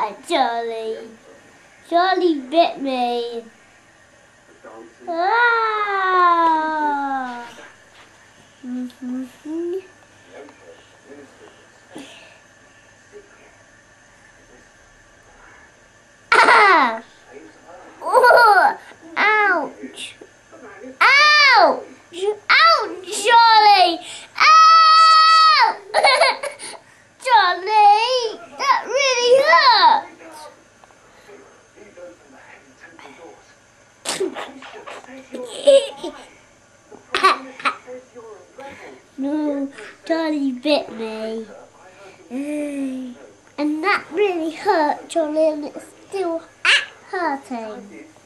Charlie. Charlie bit me. Ah. Ah. Oh, ouch. Ouch. Ouch, Charlie. Ow! Charlie, that really hurt. No, Charlie bit me. And that really hurt, Charlie, and it's still hurting.